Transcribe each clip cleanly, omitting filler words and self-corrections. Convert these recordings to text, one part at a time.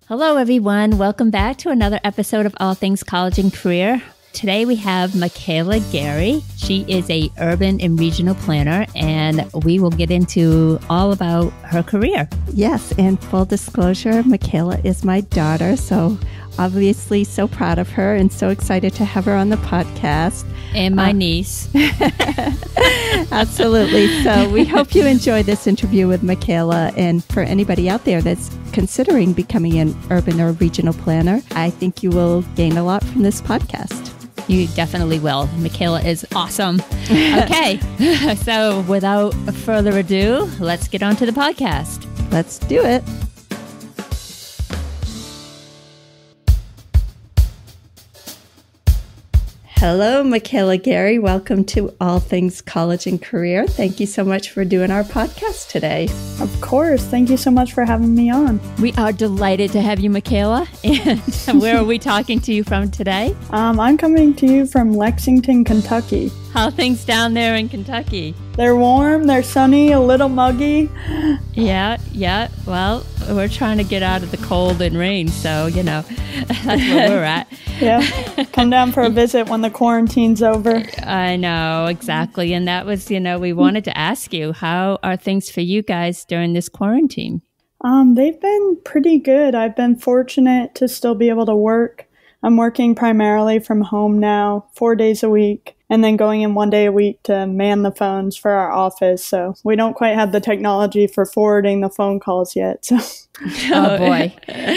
Hello, everyone. Welcome back to another episode of All Things College and Career. Today we have Mikaela Gerry. She is a urban and regional planner, and we will get into all about her career. Yes, and full disclosure, Mikaela is my daughter, so obviously so proud of her and so excited to have her on the podcast. And my niece. Absolutely. So we hope you enjoy this interview with Mikaela. And for anybody out there that's considering becoming an urban or regional planner, I think you will gain a lot from this podcast. You definitely will. Mikaela is awesome. Okay. So without further ado, let's get on to the podcast. Let's do it. Hello, Mikaela Gerry. Welcome to All Things College and Career. Thank you so much for doing our podcast today. Of course. Thank you so much for having me on. We are delighted to have you, Mikaela. And where are we talking to you from today? I'm coming to you from Lexington, Kentucky. How are things down there in Kentucky? They're warm, they're sunny, a little muggy. Yeah. Well, we're trying to get out of the cold and rain, so, that's where we're at. Yeah. Come down for a visit when the quarantine's over. I know, exactly. And that was, we wanted to ask you, how are things for you guys during this quarantine? They've been pretty good. I've been fortunate to still be able to work. I'm working primarily from home now, 4 days a week, and then going in 1 day a week to man the phones for our office. So we don't quite have the technology for forwarding the phone calls yet. So. Oh, boy.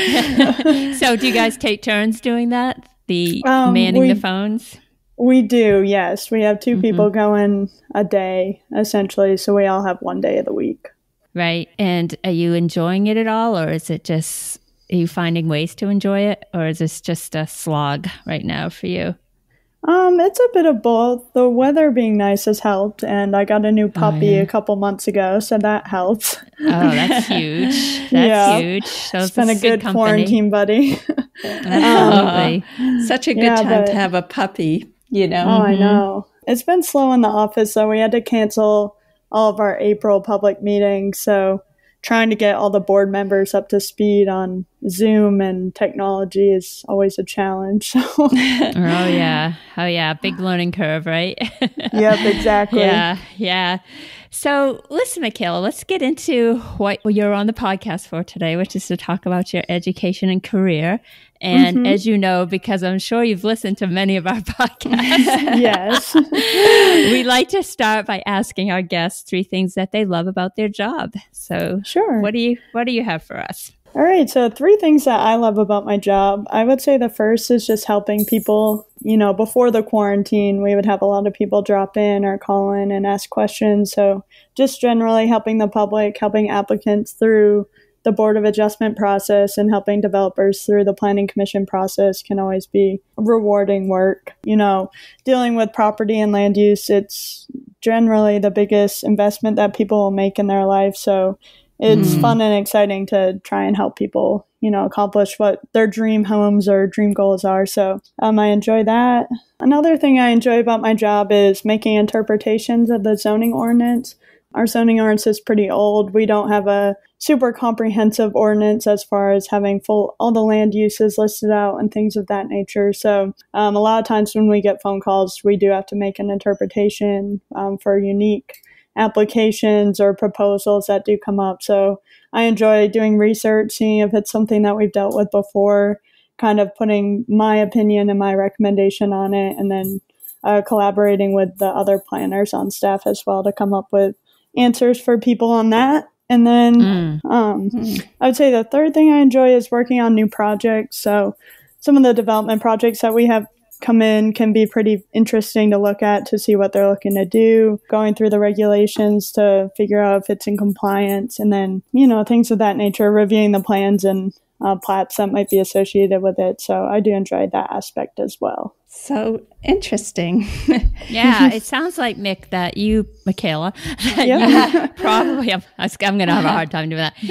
So do you guys take turns doing that? Manning the phones? We do, yes. We have two people going a day, essentially. So we all have 1 day of the week. Right. And are you enjoying it at all? Or is it just, are you finding ways to enjoy it? Or is this just a slog right now for you? It's a bit of both. The weather being nice has helped, and I got a new puppy a couple months ago, so that helps. Oh, that's huge. That's huge. So it's been a good quarantine buddy. Absolutely. Such a good time to have a puppy, Oh, I know. It's been slow in the office, so we had to cancel all of our April public meetings, so trying to get all the board members up to speed on Zoom and technology is always a challenge. Oh, yeah. Big learning curve, right? Yep, exactly. Yeah. So listen, Mikaela, let's get into what you're on the podcast for today, which is to talk about your education and career. And as you know, because I'm sure you've listened to many of our podcasts, yes, we like to start by asking our guests 3 things that they love about their job. So sure. What do you have for us? All right. So 3 things that I love about my job. I would say the first is just helping people. Before the quarantine, we would have a lot of people drop in or call in and ask questions. So just generally helping the public, helping applicants through the Board of Adjustment process, and helping developers through the Planning Commission process can always be rewarding work. Dealing with property and land use, it's generally the biggest investment that people will make in their life. So it's fun and exciting to try and help people, accomplish what their dream homes or dream goals are. So I enjoy that. Another thing I enjoy about my job is making interpretations of the zoning ordinance. Our zoning ordinance is pretty old. We don't have a super comprehensive ordinance as far as having all the land uses listed out and things of that nature. So a lot of times when we get phone calls, we do have to make an interpretation for unique applications or proposals that do come up. So I enjoy doing research, seeing if it's something that we've dealt with before, kind of putting my opinion and my recommendation on it, and then collaborating with the other planners on staff as well to come up with answers for people on that. And then I would say the third thing I enjoy is working on new projects. So some of the development projects that we have come in can be pretty interesting to look at to see what they're looking to do, going through the regulations to figure out if it's in compliance, and then, things of that nature, reviewing the plans and plats that might be associated with it. So I do enjoy that aspect as well. So interesting. Yeah, it sounds like, Mikaela, you probably, I'm going to have a hard time doing that.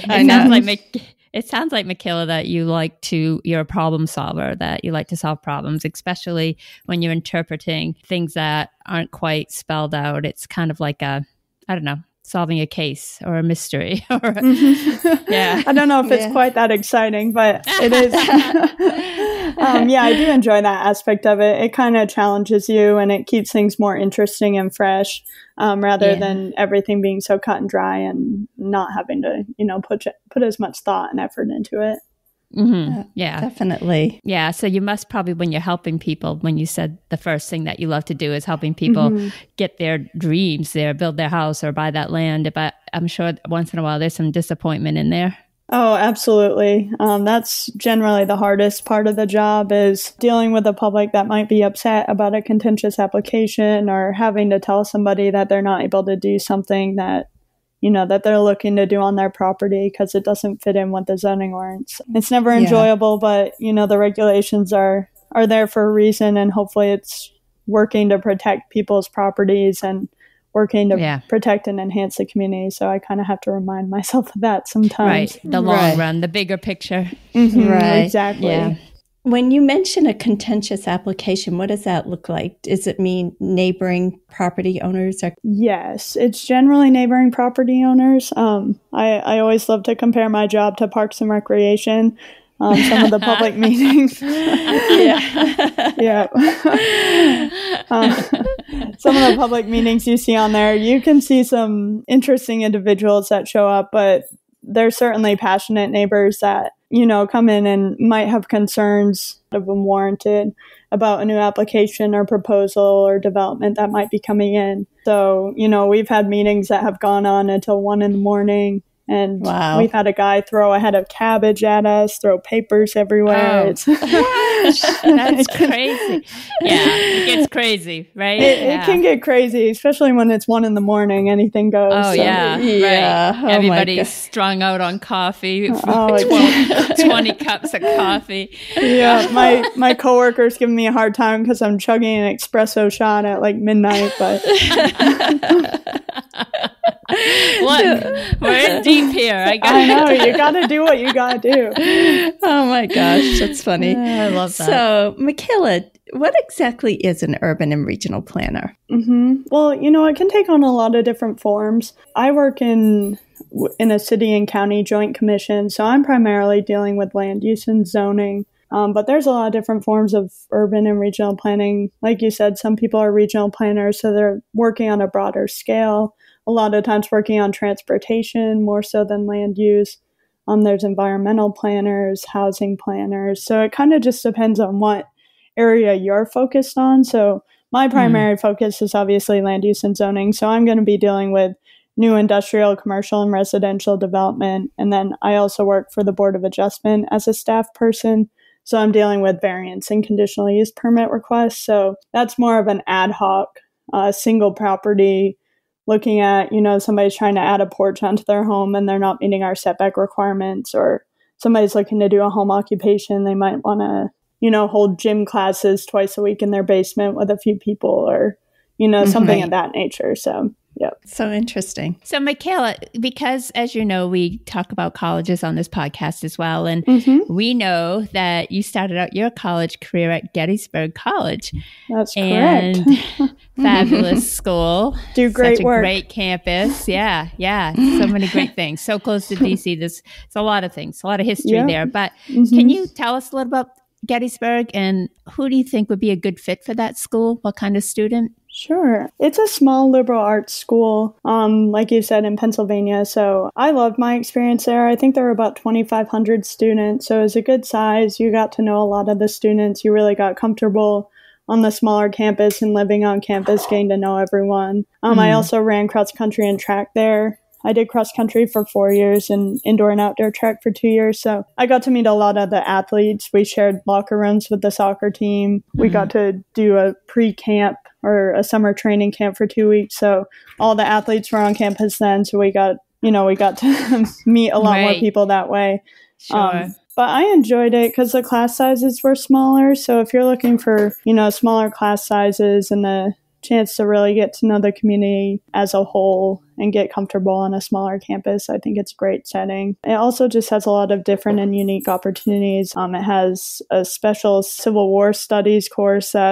It sounds like, Mikaela, that you're a problem solver, that you like to solve problems, especially when you're interpreting things that aren't quite spelled out. It's kind of like solving a case or a mystery. Or, yeah. I don't know if it's quite that exciting, but it is. Yeah, I do enjoy that aspect of it. It kind of challenges you and it keeps things more interesting and fresh rather than everything being so cut and dry and not having to, put as much thought and effort into it. Yeah, definitely. Yeah. So you must probably, when you're helping people, when you said the first thing that you love to do is helping people get their dreams there, build their house or buy that land. But I'm sure once in a while there's some disappointment in there. Oh, absolutely. That's generally the hardest part of the job is dealing with the public that might be upset about a contentious application or having to tell somebody that they're not able to do something that that they're looking to do on their property because it doesn't fit in with the zoning ordinance. It's never enjoyable, but, the regulations are there for a reason, and hopefully it's working to protect people's properties and working to protect and enhance the community. So I kind of have to remind myself of that sometimes. Right. The long run, the bigger picture. Right. Exactly. Yeah. When you mention a contentious application, what does that look like? Does it mean neighboring property owners? Yes, it's generally neighboring property owners. I always love to compare my job to Parks and Recreation. Some of the public meetings. Some of the public meetings you see on there, you can see some interesting individuals that show up, but there's certainly passionate neighbors that come in and might have concerns that have been warranted about a new application or proposal or development that might be coming in. So, we've had meetings that have gone on until 1 a.m. And we've had a guy throw a head of cabbage at us, throw papers everywhere. That's crazy. Yeah, it gets crazy, right? It can get crazy, especially when it's 1 a.m. Anything goes. Oh, so. Right. Oh, everybody's strung out on coffee, 20 cups of coffee. Yeah, my coworker's giving me a hard time because I'm chugging an espresso shot at like midnight, but... We're in deep here. I know, you gotta do what you gotta do. Oh my gosh, that's funny. I love that. So, Mikaela, what exactly is an urban and regional planner? Well, it can take on a lot of different forms. I work in a city and county joint commission, so I'm primarily dealing with land use and zoning. But there's a lot of different forms of urban and regional planning. Like you said, some people are regional planners, so they're working on a broader scale. A lot of times working on transportation more so than land use. There's environmental planners, housing planners. So it kind of just depends on what area you're focused on. So my primary focus is obviously land use and zoning. So I'm going to be dealing with new industrial, commercial, and residential development. And then I also work for the Board of Adjustment as a staff person. So I'm dealing with variance and conditional use permit requests. So that's more of an ad hoc, single property, looking at, somebody's trying to add a porch onto their home and they're not meeting our setback requirements, or somebody's looking to do a home occupation. They might want to, hold gym classes twice a week in their basement with a few people or, something of that nature. So, yeah. So interesting. So, Mikaela, because as you know, we talk about colleges on this podcast as well. And we know that you started out your college career at Gettysburg College. That's correct. And fabulous school. Do great Such work. A great campus. Yeah. So many great things. So close to DC. There's a lot of things, a lot of history there. But can you tell us a little about Gettysburg and who do you think would be a good fit for that school? What kind of student? Sure. It's a small liberal arts school, like you said, in Pennsylvania. So I loved my experience there. I think there were about 2,500 students. So it was a good size. You got to know a lot of the students. You really got comfortable on the smaller campus and living on campus, getting to know everyone. I also ran cross country and track there. I did cross country for 4 years and indoor and outdoor track for 2 years. So I got to meet a lot of the athletes. We shared locker rooms with the soccer team. We got to do a pre-camp or a summer training camp for 2 weeks. So all the athletes were on campus then. So we got to meet a lot more people that way. Sure. But I enjoyed it because the class sizes were smaller. So if you're looking for, smaller class sizes and a chance to really get to know the community as a whole and get comfortable on a smaller campus, I think it's a great setting. It also just has a lot of different and unique opportunities. It has a special Civil War studies course that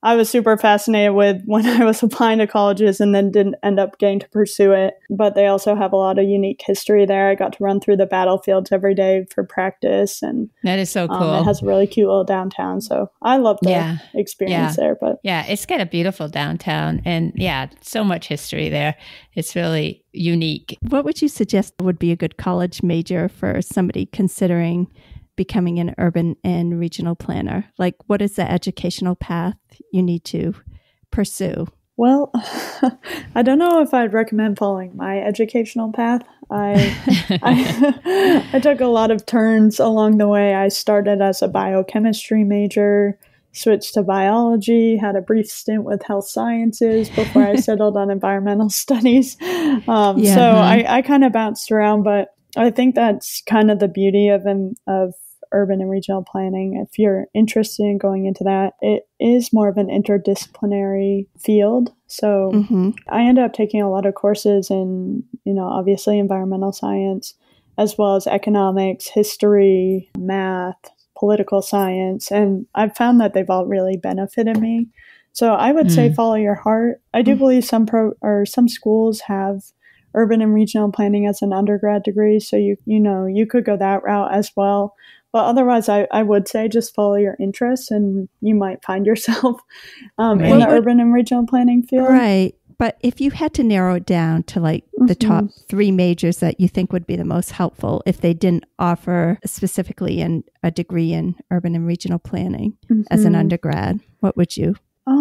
I was super fascinated with when I was applying to colleges and then didn't end up getting to pursue it. But they also have a lot of unique history there. I got to run through the battlefields every day for practice. And that is so cool. It has a really cute little downtown. So I love the experience there. But yeah, it's got a beautiful downtown and so much history there. It's really unique. What would you suggest would be a good college major for somebody considering becoming an urban and regional planner? Like, what is the educational path you need to pursue? Well, I don't know if I'd recommend following my educational path. I took a lot of turns along the way. I started as a biochemistry major, switched to biology, had a brief stint with health sciences before I settled on environmental studies. I kind of bounced around, but I think that's kind of the beauty of urban and regional planning. If you're interested in going into that, it is more of an interdisciplinary field. So I ended up taking a lot of courses in, obviously environmental science, as well as economics, history, math, political science. And I've found that they've all really benefited me. So I would say follow your heart. I do believe some schools have urban and regional planning as an undergrad degree. So you could go that route as well. But otherwise, I would say just follow your interests and you might find yourself in the urban and regional planning field. Right. But if you had to narrow it down to like the top 3 majors that you think would be the most helpful if they didn't offer specifically a degree in urban and regional planning as an undergrad, what would you?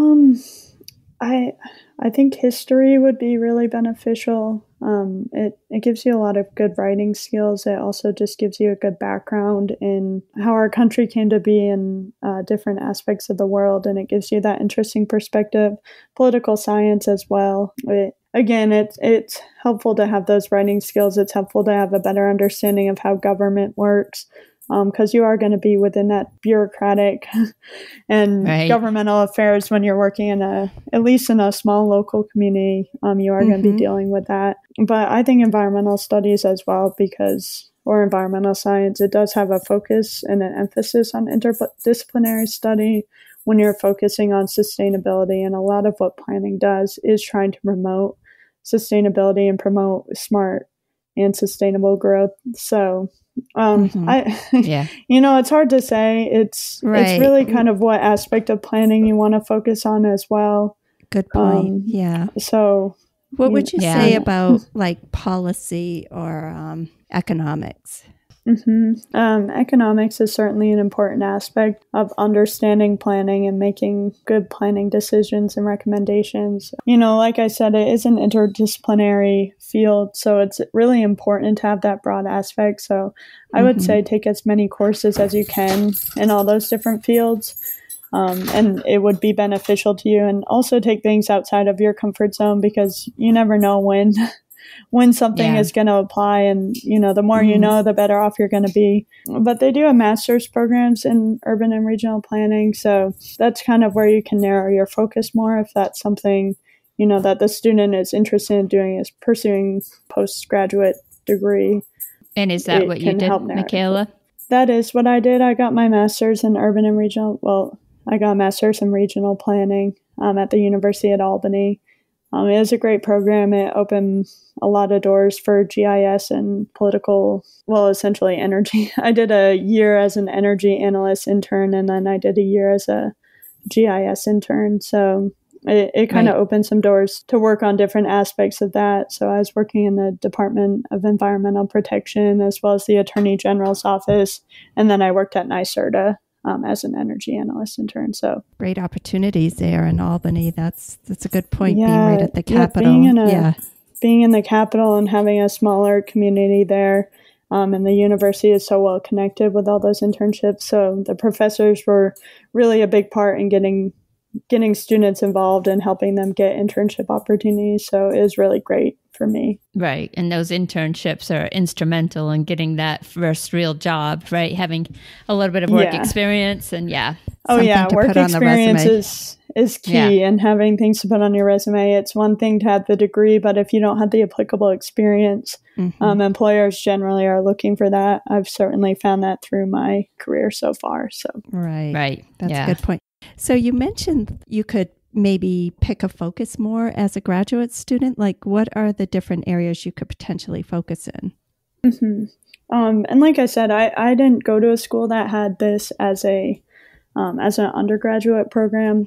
I think history would be really beneficial. It gives you a lot of good writing skills. It also just gives you a good background in how our country came to be in different aspects of the world, and it gives you that interesting perspective. Political science as well. It's helpful to have those writing skills. It's helpful to have a better understanding of how government works. Because you are going to be within that bureaucratic and governmental affairs when you're working at least in a small local community. You are going to be dealing with that. But I think environmental studies as well, or environmental science, it does have a focus and an emphasis on interdisciplinary study when you're focusing on sustainability. And a lot of what planning does is trying to promote sustainability and promote smart and sustainable growth. So it's hard to say. It's really kind of what aspect of planning you want to focus on as well. Good point. So what would you say about like policy or economics? Economics is certainly an important aspect of understanding planning and making good planning decisions and recommendations. Like I said, it is an interdisciplinary field, so it's really important to have that broad aspect. So I would say take as many courses as you can in all those different fields. And it would be beneficial to you, and also take things outside of your comfort zone, because you never know when something is going to apply, and the more you know, the better off you're going to be. But they do have master's programs in urban and regional planning, so that's kind of where you can narrow your focus more if that's something that the student is interested in doing, is pursuing postgraduate degree. And is that what you did, Mikaela? That is what I did. I got my master's in urban and regional. I got a master's in regional planning at the University at Albany. It was a great program. It opened a lot of doors for GIS and essentially energy. I did a year as an energy analyst intern, and then I did a year as a GIS intern. So it kind of opened some doors to work on different aspects of that. So I was working in the Department of Environmental Protection as well as the Attorney General's office. And then I worked at NYSERDA as an energy analyst intern. So great opportunities there in Albany. That's a good point. Being right at the capital. Being in the capital and having a smaller community there. And the university is so well connected with all those internships. So the professors were really a big part in getting students involved and helping them get internship opportunities. So it was really great for me. Right. And those internships are instrumental in getting that first real job, right? Having a little bit of work experience and work experience is key, and having things to put on your resume. It's one thing to have the degree, but if you don't have the applicable experience, employers generally are looking for that. I've certainly found that through my career so far. So right. That's a good point. So you mentioned you could maybe pick a focus more as a graduate student. Like, what are the different areas you could potentially focus in? Mm-hmm. And like I said, I didn't go to a school that had this as an undergraduate program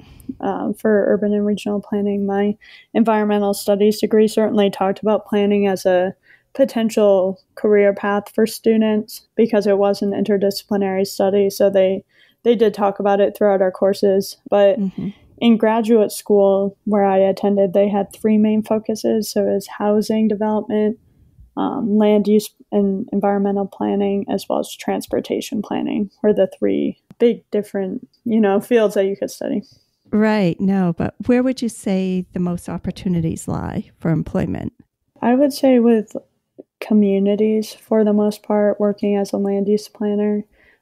for urban and regional planning. My environmental studies degree certainly talked about planning as a potential career path for students because it was an interdisciplinary study. So they did talk about it throughout our courses. But in graduate school where I attended, they had three main focuses. So it was housing development, land use and environmental planning, as well as transportation planning, were the three big different, fields that you could study. Right. No, but where would you say the most opportunities lie for employment? I would say with communities, for the most part, working as a land use planner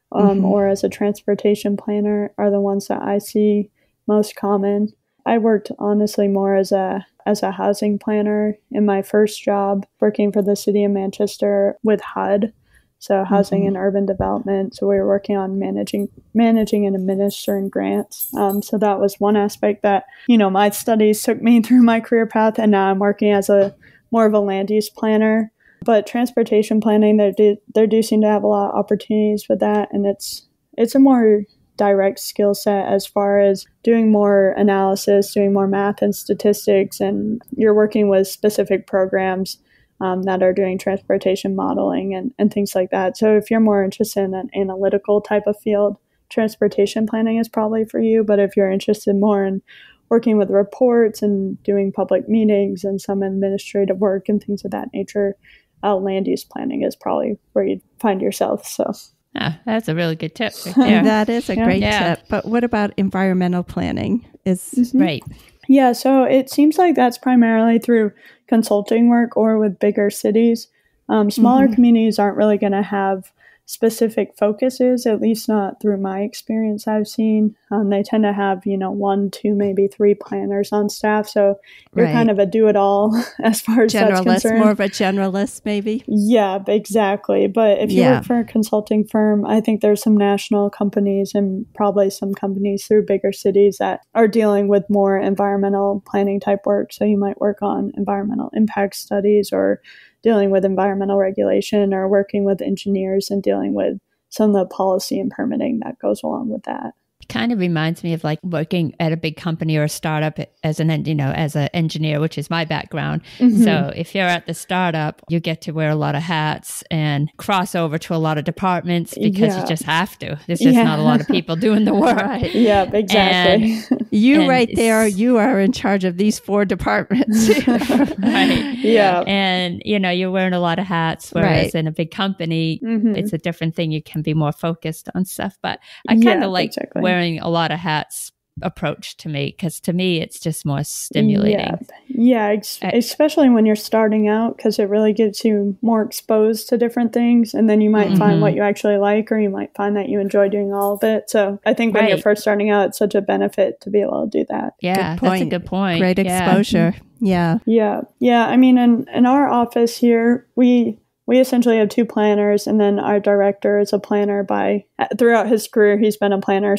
or as a transportation planner are the ones that I see most common. I worked honestly more as a housing planner in my first job, working for the city of Manchester with HUD, so housing and urban development. So we were working on managing and administering grants. So that was one aspect that, my studies took me through my career path, and now I'm working as more of a land use planner. But transportation planning, there do seem to have a lot of opportunities with that, and it's a more direct skill set as far as doing more analysis, doing more math and statistics, and you're working with specific programs that are doing transportation modeling and things like that. So if you're more interested in an analytical type of field, transportation planning is probably for you. But if you're interested more in working with reports and doing public meetings and some administrative work and things of that nature, land use planning is probably where you'd find yourself. So. Oh, that's a really good tip right there. That is a great tip. But what about environmental planning? Right. Yeah, so it seems like that's primarily through consulting work or with bigger cities. Smaller communities aren't really going to have specific focuses, at least not through my experience I've seen. They tend to have, 1, 2, maybe 3 planners on staff. So you're kind of a do-it-all as far as that's concerned. More of a generalist, maybe? Yeah, exactly. But if you work for a consulting firm, I think there's some national companies and probably some companies through bigger cities that are dealing with more environmental planning type work. So you might work on environmental impact studies or dealing with environmental regulation or working with engineers and dealing with some of the policy and permitting that goes along with that. It kind of reminds me of like working at a big company or a startup as an engineer, which is my background. So if you're at the startup, you get to wear a lot of hats and cross over to a lot of departments because you just have to. There's just not a lot of people doing the work. Right. Yeah, exactly. You are in charge of these 4 departments. Right. Yeah. And, you're wearing a lot of hats, whereas in a big company, it's a different thing. You can be more focused on stuff. But I kind of like wearing a lot of hats approach to me, because to me it's just more stimulating. Especially when you're starting out, because it really gets you more exposed to different things, and then you might find what you actually like, or you might find that you enjoy doing all of it. So I think when you're first starting out, it's such a benefit to be able to do that. That's a good point. Great exposure. Yeah. I mean, in our office here, we essentially have 2 planners, and then our director is a planner throughout his career. He's been a planner,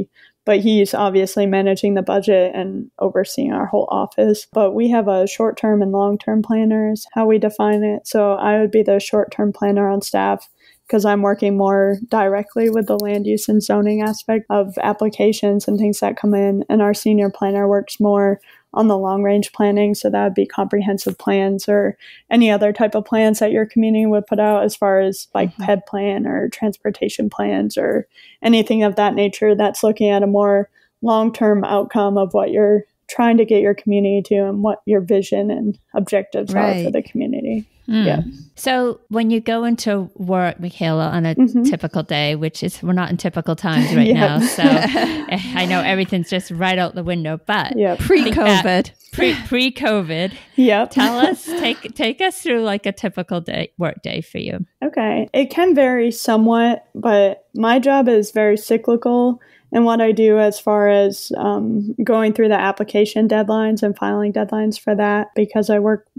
but he's obviously managing the budget and overseeing our whole office. But we have a short-term and long-term planners, how we define it. So I would be the short-term planner on staff because I'm working more directly with the land use and zoning aspect of applications and things that come in. And our senior planner works more on the long range planning. So that would be comprehensive plans or any other type of plans that your community would put out, as far as like PED plan or transportation plans or anything of that nature that's looking at a more long-term outcome of what you're trying to get your community to and what your vision and objectives are for the community. Yeah. So when you go into work, Mikaela, on a typical day, which is, we're not in typical times right now, so I know everything's just right out the window, but pre-COVID. Pre-COVID. Yep. Tell us, take us through like a typical work day for you. Okay. It can vary somewhat, but my job is very cyclical. And what I do as far as going through the application deadlines and filing deadlines for that, because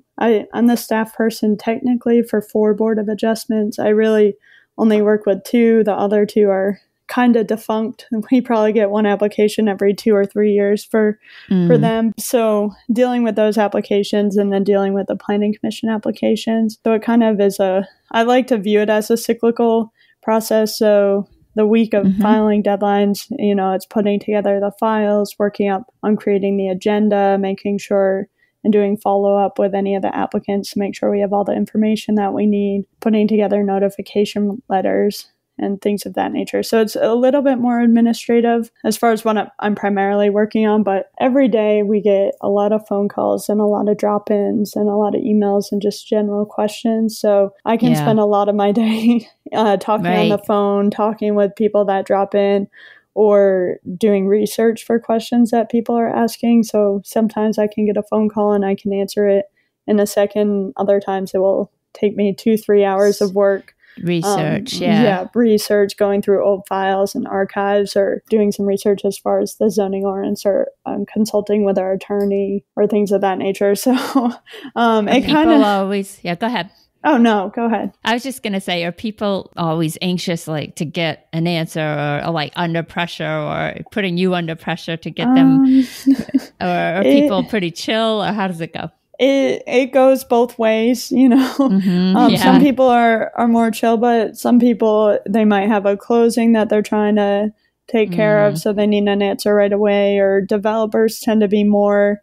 I'm the staff person technically for 4 Board of Adjustments. I really only work with 2. The other 2 are kind of defunct. We probably get one application every 2 or 3 years for them. So dealing with those applications and then dealing with the planning commission applications. So it kind of is I like to view it as a cyclical process. So the week of filing deadlines, it's putting together the files, working up on creating the agenda, making sure and doing follow-up with any of the applicants to make sure we have all the information that we need, putting together notification letters and things of that nature. So it's a little bit more administrative as far as what I'm primarily working on. But every day we get a lot of phone calls and a lot of drop-ins and a lot of emails and just general questions. So I can spend a lot of my day talking on the phone, talking with people that drop in, or doing research for questions that people are asking. So sometimes I can get a phone call and I can answer it in a second. Other times it will take me 2-3 hours of work. Research, research, going through old files and archives, or doing some research as far as the zoning ordinance, or consulting with our attorney or things of that nature. So it kind of always, go ahead. Oh, no, go ahead. I was just going to say, are people always anxious, like, to get an answer, or like under pressure, or putting you under pressure to get them, or are people pretty chill, or how does it go? It goes both ways, Some people are more chill, but some people, they might have a closing that they're trying to take care of, so they need an answer right away. Or developers tend to be more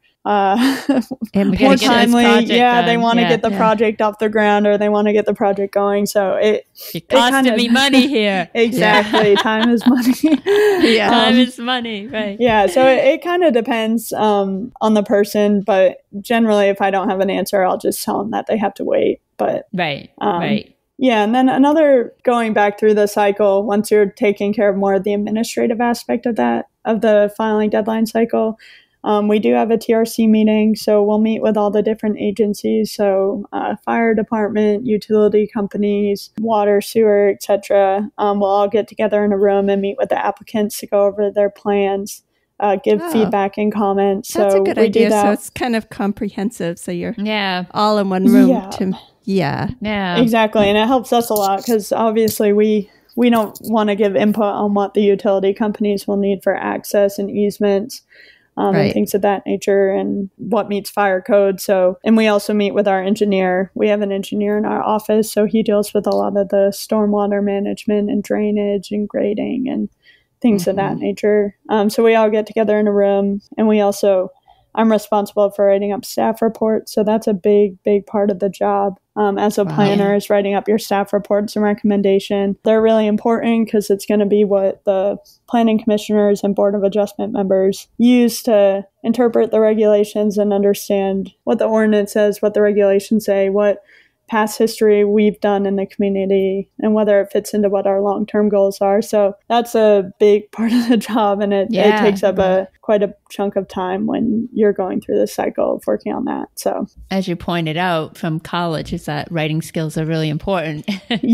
more timely. They want to get the project off the ground, or they want to get the project going. So it costing me money here. Exactly. Time is money. Time is money, right? Yeah. So it kind of depends on the person, but generally if I don't have an answer, I'll just tell them that they have to wait. But right. Yeah. And then going back through the cycle, once you're taking care of more of the administrative aspect of the filing deadline cycle, we do have a TRC meeting, so we'll meet with all the different agencies, so fire department, utility companies, water, sewer, etc. We'll all get together in a room and meet with the applicants to go over their plans, give feedback and comments. That's so a good we idea. Do that. So it's kind of comprehensive. So you're all in one room. Yeah, exactly, and it helps us a lot because obviously we don't want to give input on what the utility companies will need for access and easements. And things of that nature, and what meets fire code. So, and we also meet with our engineer. We have an engineer in our office, so he deals with a lot of the stormwater management and drainage and grading and things of that nature. So we all get together in a room, and I'm responsible for writing up staff reports. So that's a big, big part of the job. As a planner is writing up your staff reports and recommendation. They're really important because it's going to be what the planning commissioners and board of adjustment members use to interpret the regulations and understand what the ordinance says, what the regulations say, what past history we've done in the community, and whether it fits into what our long-term goals are. So that's a big part of the job, and it takes up quite a chunk of time when you're going through the cycle of working on that. So as you pointed out from college, is that writing skills are really important.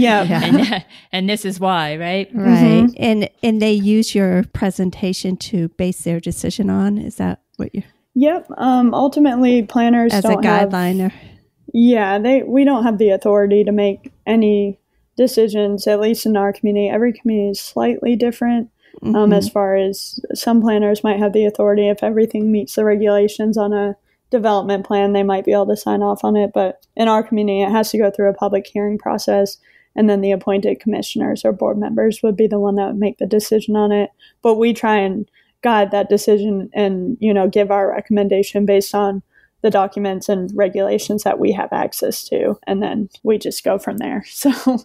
And this is why, right? Right. And they use your presentation to base their decision on. Is that what you? Yep. Ultimately, planners as don't a guideline. We don't have the authority to make any decisions, at least in our community. Every community is slightly different. As far as some planners might have the authority, if everything meets the regulations on a development plan, they might be able to sign off on it. But in our community, it has to go through a public hearing process, and then the appointed commissioners or board members would be the one that would make the decision on it. But we try and guide that decision and, give our recommendation based on the documents and regulations that we have access to, and then we just go from there. So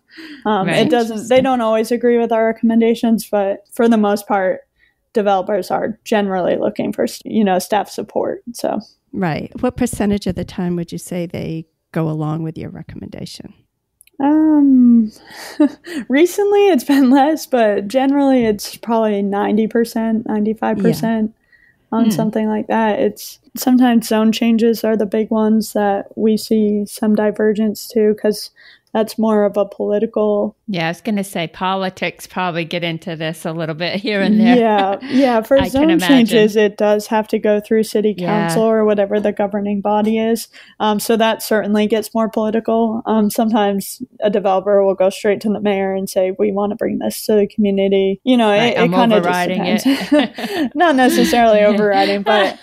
they don't always agree with our recommendations, but for the most part, developers are generally looking for, staff support. So right. What percentage of the time would you say they go along with your recommendation? Recently it's been less, but generally it's probably 90%, 95%. On something like that. It's sometimes zone changes are the big ones that we see some divergence to, because that's more of a political. Yeah, I was going to say politics probably get into this a little bit here and there. Yeah. For zone changes, it does have to go through city council or whatever the governing body is. So that certainly gets more political. Sometimes a developer will go straight to the mayor and say, we want to bring this to the community. You know, it kind of just depends. It. Not necessarily overriding, but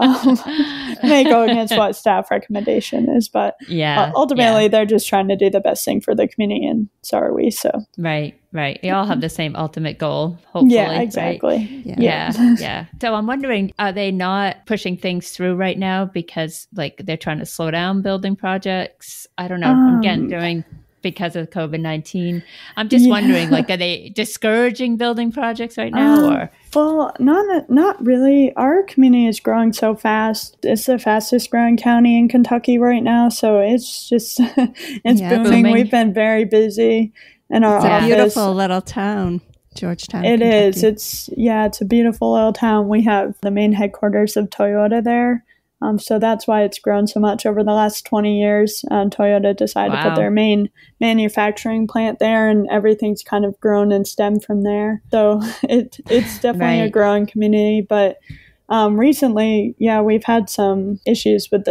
may go against what staff recommendation is. But ultimately, they're just trying to do the best thing for the community, and so are we. So right. We all have the same ultimate goal, hopefully. Yeah, exactly. Right? Yeah. So I'm wondering, are they not pushing things through right now because like they're trying to slow down building projects? I don't know. Again, because of COVID-19. I'm just wondering, like, are they discouraging building projects right now? Or well, not really. Our community is growing so fast. It's the fastest growing county in Kentucky right now. So it's just, it's booming. We've been very busy in our office. It's a beautiful little town, Georgetown, It Kentucky. is. It's a beautiful little town. We have the main headquarters of Toyota there. So that's why it's grown so much over the last 20 years. Toyota decided to put their main manufacturing plant there, and everything's kind of grown and stemmed from there. So it's definitely a growing community. But recently, we've had some issues with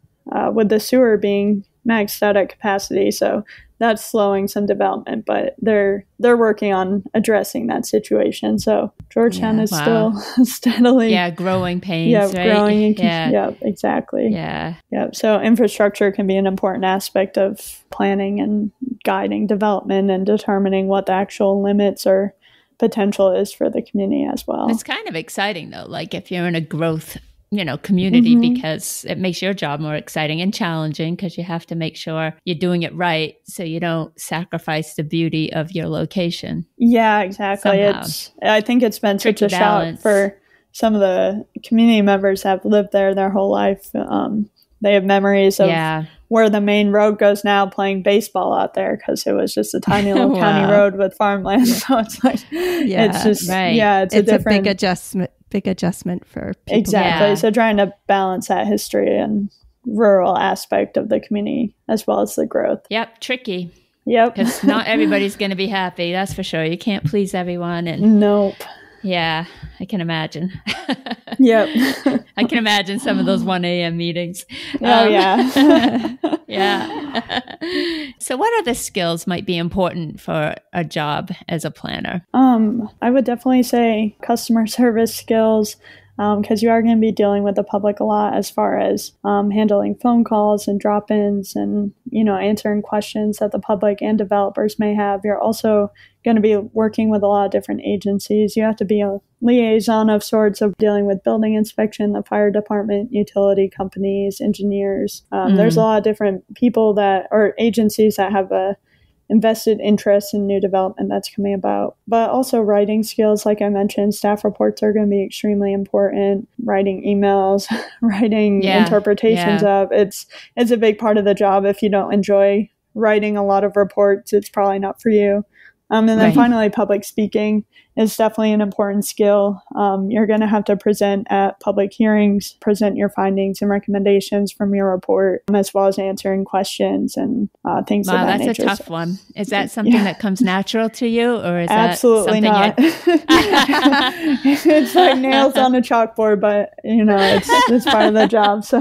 the sewer being maxed out at capacity. So that's slowing some development, but they're working on addressing that situation. So Georgetown is still steadily growing pains. Growing. Exactly. So infrastructure can be an important aspect of planning and guiding development and determining what the actual limits or potential is for the community as well. It's kind of exciting though, like if you're in a growth community, because it makes your job more exciting and challenging because you have to make sure you're doing it right so you don't sacrifice the beauty of your location. Yeah, exactly. I think it's been such a shout for some of the community members that have lived there their whole life. They have memories of where the main road goes now, playing baseball out there because it was just a tiny little county road with farmland. So it's like, it's just, it's a big adjustment for people. Exactly. So trying to balance that history and rural aspect of the community as well as the growth. Yep. Tricky. Yep. Because not everybody's going to be happy. That's for sure. You can't please everyone. And nope. Yeah, I can imagine. Yep. I can imagine some of those 1 a.m. meetings. Yeah. So what other skills might be important for a job as a planner? I would definitely say customer service skills, because you are going to be dealing with the public a lot as far as handling phone calls and drop-ins and, answering questions that the public and developers may have. You're also going to be working with a lot of different agencies. You have to be a liaison of sorts of dealing with building inspection, the fire department, utility companies, engineers. There's a lot of different people or agencies that have a invested interest in new development that's coming about. But also writing skills, like I mentioned, staff reports are going to be extremely important. Writing emails, writing interpretations of. It's a big part of the job. If you don't enjoy writing a lot of reports, it's probably not for you. And then finally, public speaking is definitely an important skill. You're going to have to present at public hearings, present your findings and recommendations from your report, as well as answering questions and things of that nature. That's a tough one. Is that something that comes natural to you, or is absolutely that not? It's like nails on a chalkboard, but it's part of the job. So,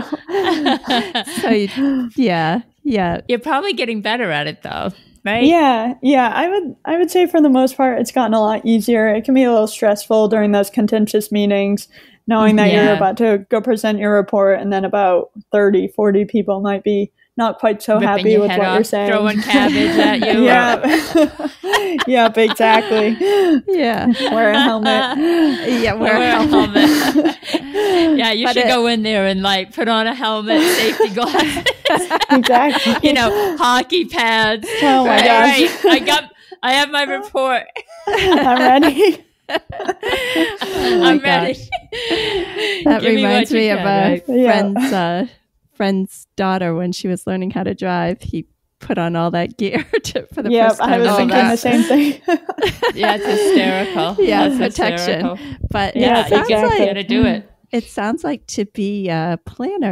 you're probably getting better at it, though. Right? Yeah. I would say for the most part, it's gotten a lot easier. It can be a little stressful during those contentious meetings, knowing that you're about to go present your report, and then about 30, 40 people might be not quite so happy with what you're saying. Throwing cabbage at you. Yep, exactly. Yeah. Wear a helmet. Yeah, wear a helmet. Yeah, you should go in there and put on a helmet, safety glasses. Exactly. Hockey pads. Oh my gosh. I have my report. I'm ready. I'm ready. That reminds me of a friend's daughter when she was learning how to drive. He put on all that gear for the first time. I was thinking the same thing. Yeah, it's hysterical. Yeah, it's protection. Hysterical. But you gotta do it. It sounds like to be a planner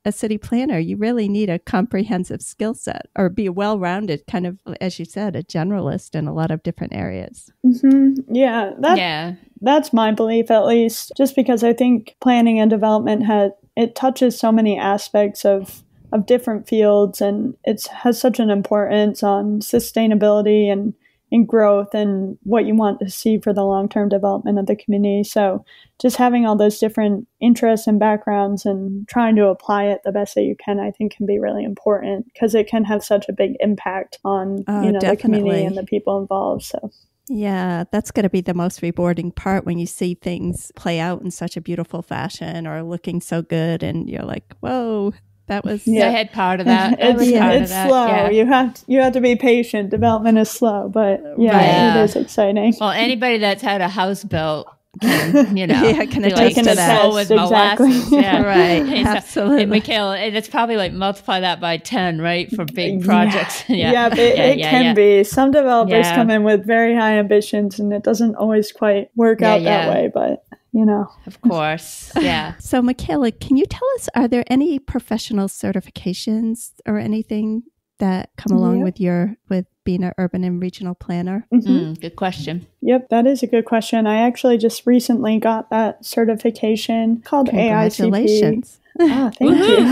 a city planner, you really need a comprehensive skill set or be well-rounded, kind of, as you said, a generalist in a lot of different areas. Mm-hmm. Yeah, that's my belief, at least, just because I think planning and development it touches so many aspects of different fields, and it has such an importance on sustainability and growth and what you want to see for the long-term development of the community. So just having all those different interests and backgrounds and trying to apply it the best that you can, I think can be really important, because it can have such a big impact on the community and the people involved. So yeah, that's going to be the most rewarding part, when you see things play out in such a beautiful fashion or looking so good, and you're like, whoa, that was... I had part of that. It's slow. Yeah. You have to be patient. Development is slow, but it is exciting. Well, anybody that's had a house built can, can attest to that. Exactly. Yeah. Right. Absolutely. Mikaela, and it's probably like multiply that by 10, right? For big projects. It can be. Some developers come in with very high ambitions, and it doesn't always quite work out that way, but Of course. Yeah. So Mikaela, can you tell us, are there any professional certifications or anything that come along with being an urban and regional planner? Good question. Yep, that is a good question. I actually just recently got that certification called AICP. Congratulations. Ah, thank you.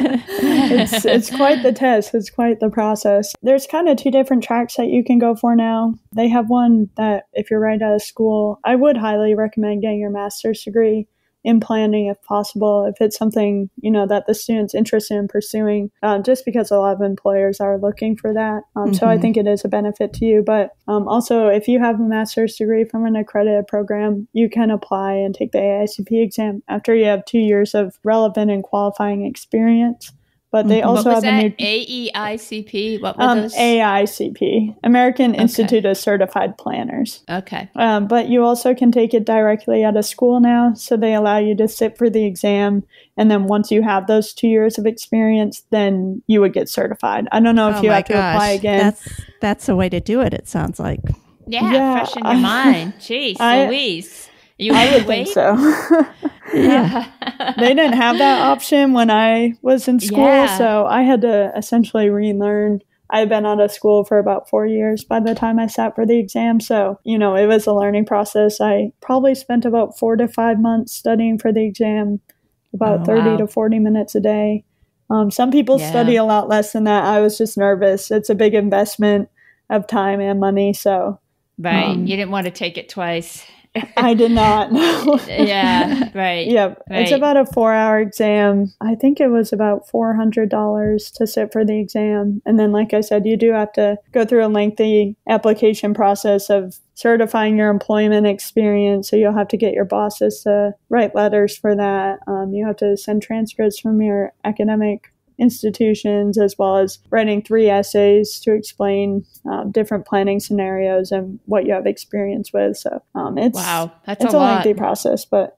It's quite the test. It's quite the process. There's kind of two different tracks that you can go for now. They have one that if you're right out of school, I would highly recommend getting your master's degree in planning if possible, if it's something, that the student's interested in pursuing, just because a lot of employers are looking for that. So I think it is a benefit to you. But also, if you have a master's degree from an accredited program, you can apply and take the AICP exam after you have 2 years of relevant and qualifying experience. But they also have a new AEICP. What were those? AICP, American Institute of Certified Planners. Okay. But you also can take it directly out of school now. So they allow you to sit for the exam. And then once you have those 2 years of experience, then you would get certified. I don't know if you have to apply again. That's the way to do it, it sounds like. Yeah. Fresh in your mind. Jeez, Louise. I would think so. They didn't have that option when I was in school, so I had to essentially relearn. I had been out of school for about 4 years by the time I sat for the exam, so it was a learning process. I probably spent about 4 to 5 months studying for the exam, about 30 to 40 minutes a day. Some people study a lot less than that. I was just nervous. It's a big investment of time and money, so right. You didn't want to take it twice. I did not. Yeah, right. Yep. Right. It's about a 4-hour exam. I think it was about $400 to sit for the exam. And then, like I said, you do have to go through a lengthy application process of certifying your employment experience. So you'll have to get your bosses to write letters for that. You have to send transcripts from your academic institutions, as well as writing 3 essays to explain different planning scenarios and what you have experience with. So it's a lengthy process, but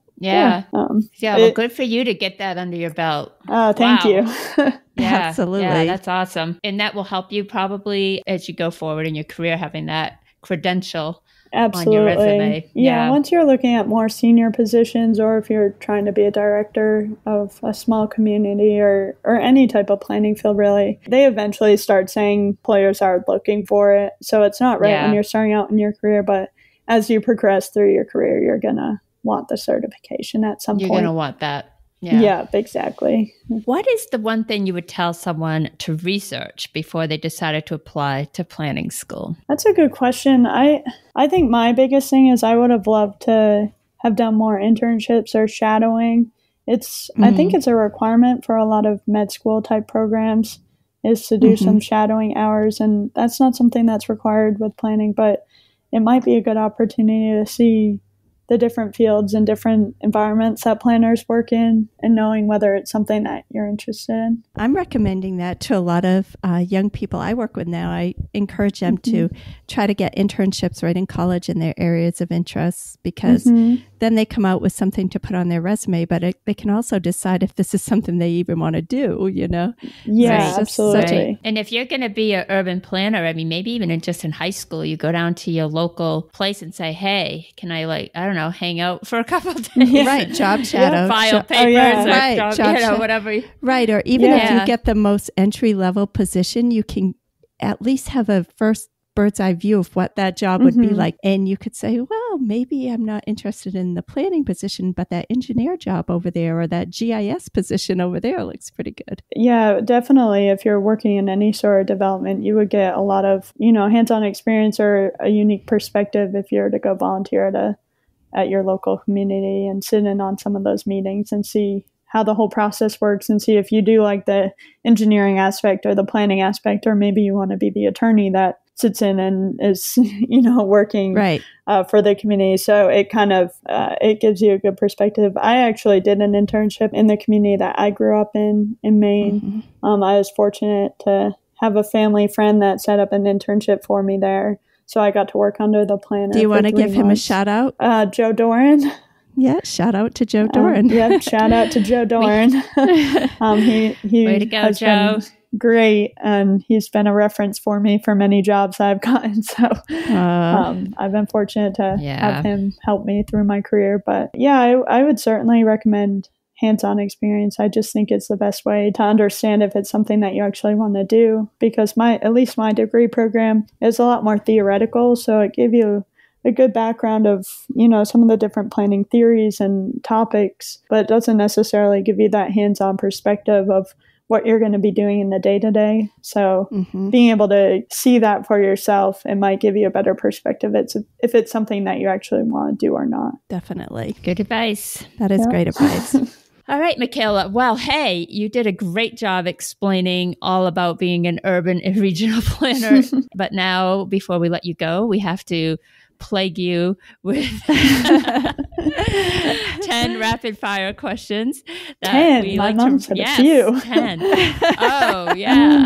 well, good for you to get that under your belt. Thank you. Absolutely. Yeah, that's awesome. And that will help you probably as you go forward in your career, having that credential Absolutely. on your resume. Yeah, once you're looking at more senior positions, or if you're trying to be a director of a small community or any type of planning field, really, they eventually start saying employers are looking for it. So it's not right when you're starting out in your career, but as you progress through your career, you're going to want the certification at some point. You're going to want that. Yeah, exactly. What is the one thing you would tell someone to research before they decided to apply to planning school? That's a good question. I think my biggest thing is I would have loved to have done more internships or shadowing. I think it's a requirement for a lot of med school type programs is to do some shadowing hours, and that's not something that's required with planning, but it might be a good opportunity to see the different fields and different environments that planners work in, and knowing whether it's something that you're interested in. I'm recommending that to a lot of young people I work with now. I encourage them to try to get internships right in college in their areas of interest, because then they come out with something to put on their resume, but they can also decide if this is something they even want to do, you know? Yeah, absolutely. Right. And if you're going to be an urban planner, I mean, maybe even just in high school, you go down to your local place and say, hey, can I hang out for a couple of days? Yeah. Right, job shadow. File papers or job whatever. Right, or even if you get the most entry-level position, you can at least have a first bird's eye view of what that job would be like. And you could say, well, maybe I'm not interested in the planning position, but that engineer job over there or that GIS position over there looks pretty good. Yeah, definitely. If you're working in any sort of development, you would get a lot of, hands-on experience or a unique perspective if you were to go volunteer at your local community and sit in on some of those meetings and see how the whole process works and see if you do like the engineering aspect or the planning aspect, or maybe you want to be the attorney that sits in and is, working for the community. So it kind of, it gives you a good perspective. I actually did an internship in the community that I grew up in Maine. I was fortunate to have a family friend that set up an internship for me there. So I got to work under the planner. Do you want to give him a shout out? Joe Doran. Yeah, shout out to Joe Doran. Shout out to Joe Doran. He Way to go, has Joe. Been great, and he's been a reference for me for many jobs I've gotten. So I've been fortunate to have him help me through my career. But I would certainly recommend hands-on experience. I just think it's the best way to understand if it's something that you actually want to do, because at least my degree program is a lot more theoretical, so it gave you a good background of, some of the different planning theories and topics, but it doesn't necessarily give you that hands-on perspective of what you're going to be doing in the day-to-day. So being able to see that for yourself, it might give you a better perspective if it's something that you actually want to do or not. Definitely. Good advice. That is great advice. All right, Mikaela. Well, hey, you did a great job explaining all about being an urban and regional planner. But now, before we let you go, we have to plague you with 10 rapid fire questions. 10? We like to, said a few. 10. Oh, yeah.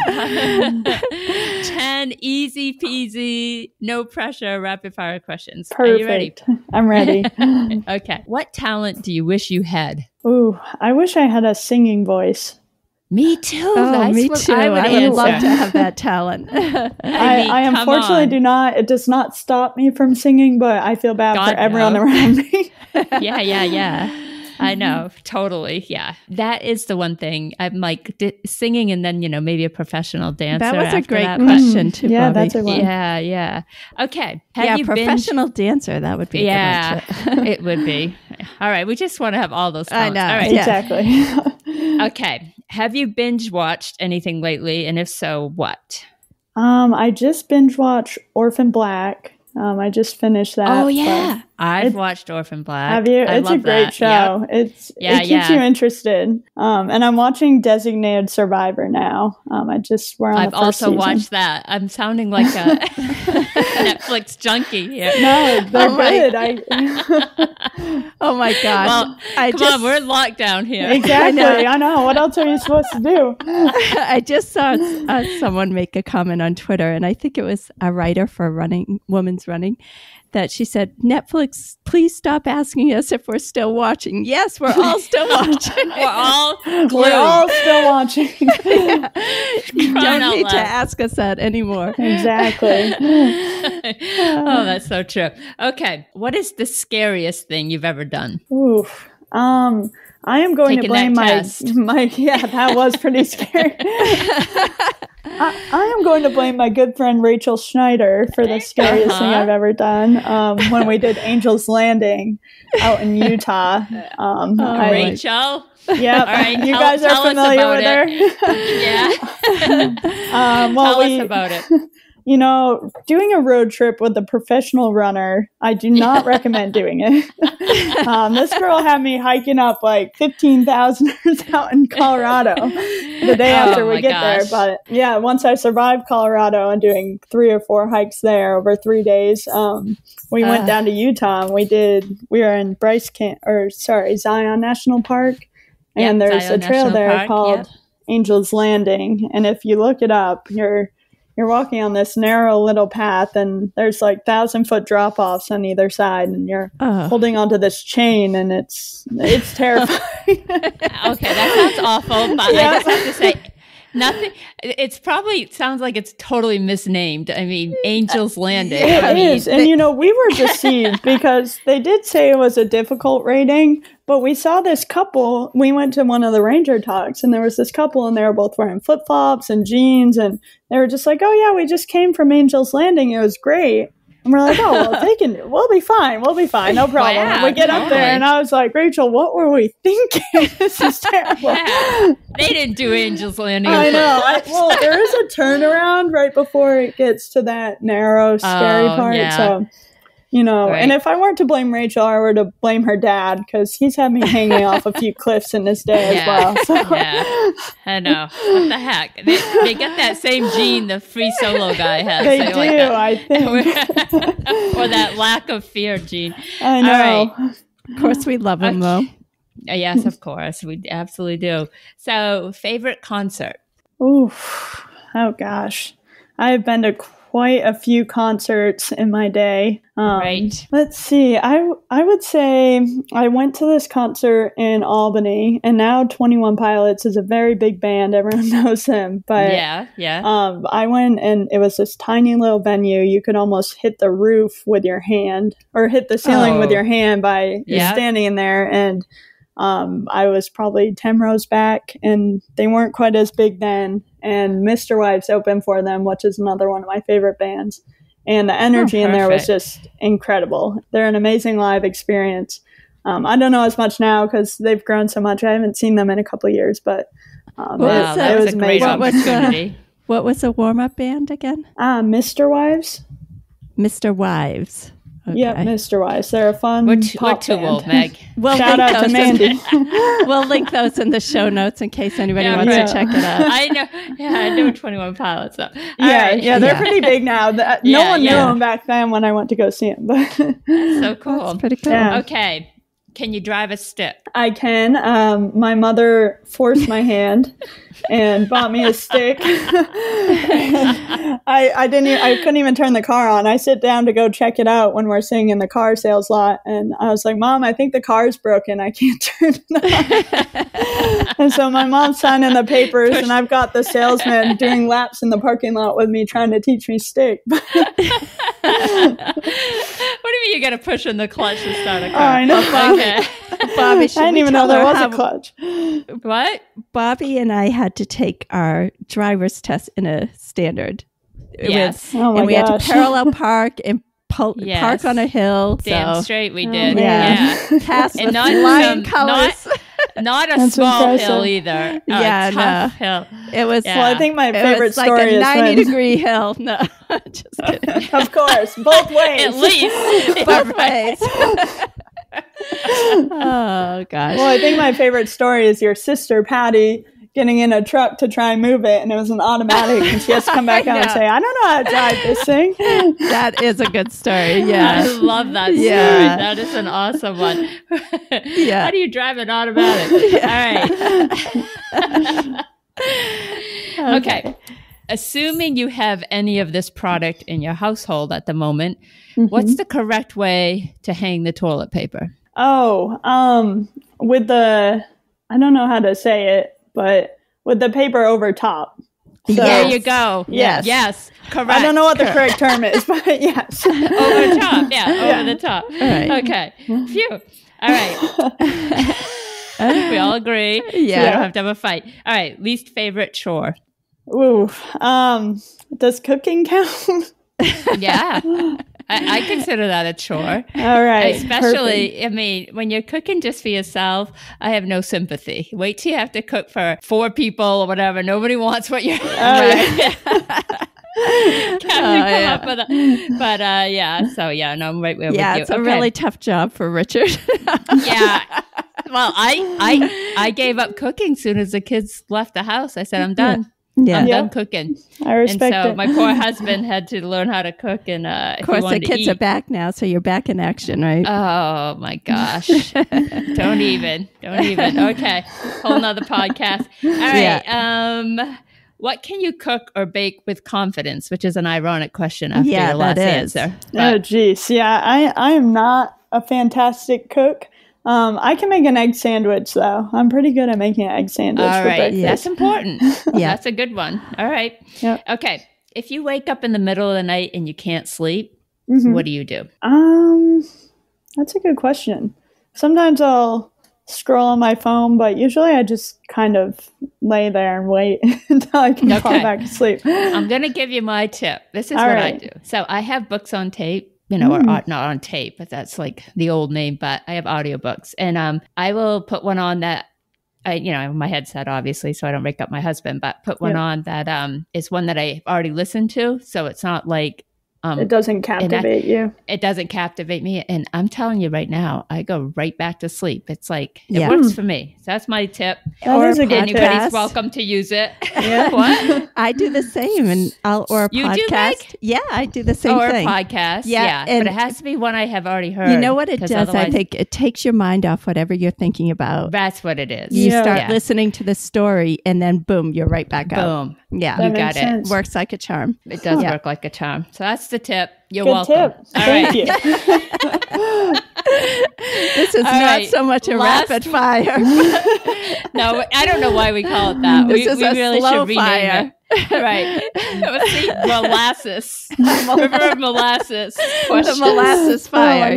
10 easy peasy, no pressure, rapid fire questions. Perfect. Are you ready? I'm ready. Okay. What talent do you wish you had? Ooh, I wish I had a singing voice. Me too. Oh, me too. I would love to have that talent. I unfortunately do not. It does not stop me from singing, but I feel bad for everyone around me. Yeah. I know. Totally. Yeah. That is the one thing. I'm like singing and then, maybe a professional dancer. That was a great question too, yeah, Bobbie. that's a one. Yeah. Okay. Have you professional dancer. That would be a good one too. It would be. All right. We just want to have all those talents. I know. All right. Exactly. Okay. Have you binge watched anything lately? And if so, what? I just binge watched Orphan Black. I just finished that. Oh, yeah. I've watched Orphan Black. Have you? It's a great show. Yep. It keeps you interested. And I'm watching Designated Survivor now. We're on I've the first also season. watched that. I'm sounding like a Netflix junkie here. No, they're good. Oh my gosh. Well, come on, we're in lockdown here. Exactly. I know. What else are you supposed to do? I just saw someone make a comment on Twitter, and I think it was a writer for Women's Running, that she said, Netflix, please stop asking us if we're still watching. Yes, we're all still watching. We're all still watching. You don't need to ask us that anymore. Exactly. Oh, that's so true. Okay. What is the scariest thing you've ever done? Oof. I am going to blame my that was pretty scary. I am going to blame my good friend Rachel Schneider for the scariest thing I've ever done. When we did Angel's Landing out in Utah. Rachel? Yeah, right, you guys are familiar with her. Yeah. Tell us about it. Doing a road trip with a professional runner, I do not recommend doing it. This girl had me hiking up like 15,000 out in Colorado the day after we get there. But yeah, once I survived Colorado and doing 3 or 4 hikes there over 3 days, we went down to Utah and we were in Zion National Park. And there's a trail there called Angel's Landing. And if you look it up, you're you're walking on this narrow little path and there's like 1,000-foot drop-offs on either side and you're holding onto this chain and it's terrifying. Okay, that sounds awful, but I just have to say, nothing. It sounds like it's totally misnamed. I mean, Angel's Landing. It is. And, we were deceived because they did say it was a difficult rating, but we saw this couple. We went to one of the ranger talks and there was this couple and they were both wearing flip-flops and jeans and they were just like, oh, yeah, we just came from Angel's Landing. It was great. And we're like, oh, well, we'll be fine. We'll be fine. No problem. Yeah, and we get up there and I was like, Rachel, what were we thinking? This is terrible. Yeah. They didn't do Angel's Landing. I know. Well, there is a turnaround right before it gets to that narrow, scary part. Yeah. So, right. And if I weren't to blame Rachel, I were to blame her dad because he's had me hanging off a few cliffs in this day as well. So. Yeah, I know. What the heck? They get that same gene the free solo guy has. They do, like I think. Or that lack of fear gene. I know. All right. Of course, we love him, though. Yes, of course. We absolutely do. So, favorite concert? Oof. Oh, gosh. I've been to quite a few concerts in my day. Right. Let's see. I would say I went to this concert in Albany, and now 21 Pilots is a very big band. Everyone knows them. But yeah. I went, and it was this tiny little venue. You could almost hit the roof with your hand, or hit the ceiling with your hand by standing in there. And I was probably 10 rows back, and they weren't quite as big then. And Mr. Wives opened for them, which is another one of my favorite bands. And the energy in there was just incredible. They're an amazing live experience. I don't know as much now because they've grown so much. I haven't seen them in a couple of years, but that was a great opportunity. What was the warm-up band again? Mr. Wives. Mr. Wives. Okay. Yep, Mr. Wives. They're a fun pop too band. old, Meg. Shout out to Mandy. We'll link those in the show notes in case anybody wants to check it out. I know. Yeah, I know 21 Pilots. So. They're pretty big now. No one knew them back then when I went to go see them. But so cool. That's pretty cool. Yeah. Okay. Can you drive a stick? I can. My mother forced my hand and bought me a stick. I couldn't even turn the car on. I sit down to go check it out when we're sitting in the car sales lot, and I was like, Mom, I think the car's broken. I can't turn it on. And so my mom's signing the papers, and I've got the salesman doing laps in the parking lot with me trying to teach me stick. What do you mean you got to push in the clutch to start a car? I know. Okay. Bobbie, I didn't even know there was a clutch. What? Bobbie and I had to take our driver's test in a standard. Yes. And we had to parallel park and park on a hill. Damn straight we did. Pass and with not flying colors. Not a That's small impressive. hill either. Yeah, tough hill. It was. Well, I think my favorite was story like a is 90-degree hill. No, just kidding. Of course, both ways. At least. Both ways. Oh gosh. Well, I think my favorite story is your sister Patty getting in a truck to try and move it, and it was an automatic, and she has to come back out and say, I don't know how to drive this thing. That is a good story. Yeah, I love that story. Yeah. That is an awesome one. Yeah. How do you drive an automatic? All right. Okay. Assuming you have any of this product in your household at the moment, what's the correct way to hang the toilet paper? With the, I don't know how to say it, but with the paper over top. So, there you go. Yes. Yes. Correct. I don't know what the correct term is, but yes. Over top. Yeah. Over the top. All right. Okay. Phew. All right. I think we all agree. Yeah. So we don't have to have a fight. All right. Least favorite chore. Ooh. Does cooking count? Yeah. I consider that a chore. All right. Especially, perfect. I mean, when you're cooking just for yourself, I have no sympathy. Wait till you have to cook for 4 people or whatever. Nobody wants what you're Right. up with it. But so no, I'm right with you. Yeah, it's a really tough job for Richard. Yeah. Well, I gave up cooking as soon as the kids left the house. I said, I'm done. Yeah. I'm done cooking. I respect and so it. my poor husband had to learn how to cook. And of course, the kids are back now, so you're back in action, right? Oh my gosh. Don't even. Okay. Whole nother podcast. All right. What can you cook or bake with confidence? Which is an ironic question after your last answer. Oh, geez. Yeah, I am not a fantastic cook. I can make an egg sandwich, though. I'm pretty good at making an egg sandwich. All right. breakfast. That's important. Yeah. That's a good one. All right. Yep. Okay. If you wake up in the middle of the night and you can't sleep, what do you do? That's a good question. Sometimes I'll scroll on my phone, but usually I just kind of lay there and wait until I can fall back to sleep. I'm going to give you my tip. This is what I do. So I have books on tape, or not on tape, but that's like the old name, but I have audiobooks. And I will put one on that, I have my headset, obviously, so I don't wake up my husband, but put one on that is one that I've already listened to. So it's not like it doesn't captivate you. It doesn't captivate me. And I'm telling you right now, I go right back to sleep. It's like, it works for me. So that's my tip. That is a good tip. Anybody's welcome to use it. Yeah. What? I do the same. Or a you podcast. Do, Meg? Yeah, I do the same thing. Or a podcast. Yeah. But it has to be one I have already heard. You know what it does? I think it takes your mind off whatever you're thinking about. That's what it is. You start listening to the story and then boom, you're right back up. Boom. Yeah. That you got sense. It. Works like a charm. It does work like a charm. So that's the tip. You're Good welcome. Tip. All Thank you. This is not so much a rapid fire. No, I don't know why we call it that. This is we a really slow should rename fire. it. Right. Let's see. Molasses. River of molasses. The molasses fire.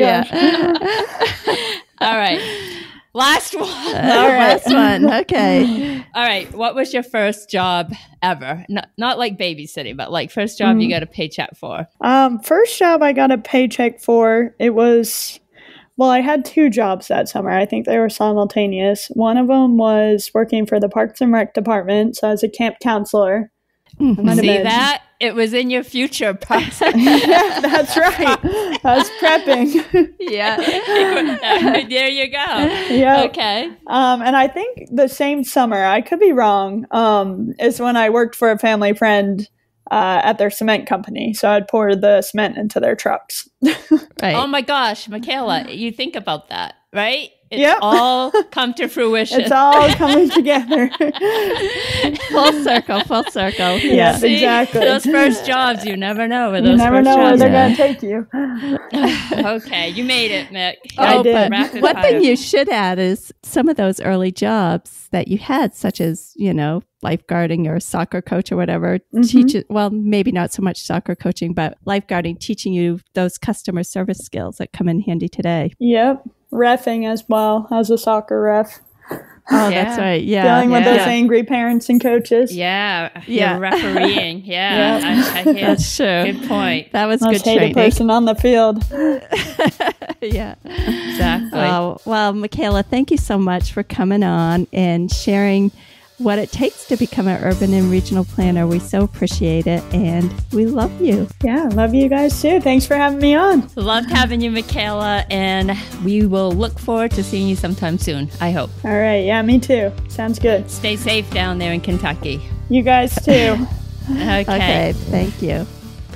All right. Last one. Last one. Okay. All right. What was your first job ever? Not like babysitting, but like first job you got a paycheck for. First job I got a paycheck for, it was, I had 2 jobs that summer. I think they were simultaneous. One of them was working for the Parks and Rec department. So I was a camp counselor. See that? It was in your future process. Yeah, that's right. I was prepping. Yeah. There you go. Yeah. Okay. And I think the same summer, I could be wrong, is when I worked for a family friend at their cement company. So I'd pour the cement into their trucks. Right. Oh my gosh, Mikaela, you think about that, right? It's all come to fruition. It's all coming together. Full circle. Yeah, See, exactly. Those first jobs, you never know where those You never first know where jobs they're going to take you. Okay, you made it, Mick. I did. One thing you should add is some of those early jobs that you had, such as, lifeguarding or soccer coach or whatever, maybe not so much soccer coaching, but lifeguarding, teaching you those customer service skills that come in handy today. Yep. Reffing as well as a soccer ref. Oh, that's right. Yeah. Dealing with those angry parents and coaches. Yeah. You're refereeing. Yeah. I hear. That's true. Good point. That was Most good training. hated person on the field. Yeah. Exactly. Oh, well, Mikaela, thank you so much for coming on and sharing what it takes to become an urban and regional planner. We so appreciate it, and we love you. Yeah, love you guys too. Thanks for having me on. Loved having you, Mikaela, and we will look forward to seeing you sometime soon, I hope. All right. Yeah, me too. Sounds good. Stay safe down there in Kentucky. You guys too. Okay. Thank you.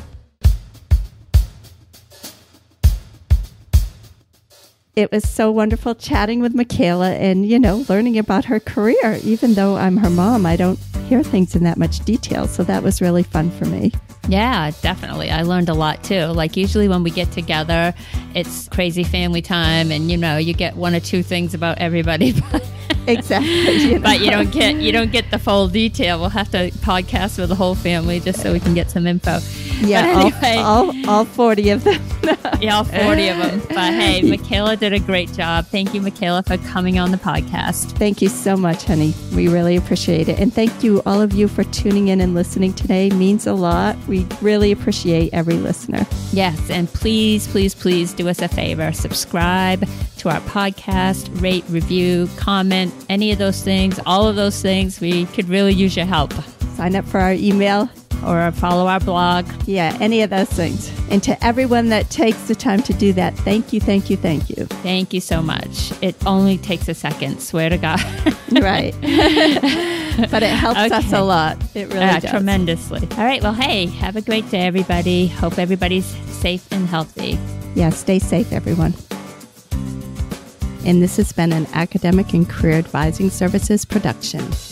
It was so wonderful chatting with Mikaela and, learning about her career. Even though I'm her mom, I don't hear things in that much detail. So that was really fun for me. Yeah, definitely. I learned a lot too. Like usually when we get together, it's crazy family time and, you get 1 or 2 things about everybody. Exactly. But you don't get the full detail. We'll have to podcast with the whole family just so we can get some info. Yeah, but anyway, all 40 of them. Yeah, all 40 of them. But hey, Mikaela did a great job. Thank you, Mikaela, for coming on the podcast. Thank you so much, honey. We really appreciate it. And thank you, all of you, for tuning in and listening today. It means a lot. We really appreciate every listener. Yes, and please, please, please do us a favor. Subscribe to our podcast, rate, review, comment, any of those things, all of those things. We could really use your help. Sign up for our email. Or follow our blog. Yeah, any of those things. And to everyone that takes the time to do that, thank you, thank you, thank you. Thank you so much. It only takes a second, swear to God. Right. But it helps us a lot. It really does. Tremendously. All right, well, hey, have a great day, everybody. Hope everybody's safe and healthy. Yeah, stay safe, everyone. And this has been an Academic and Career Advising Services production.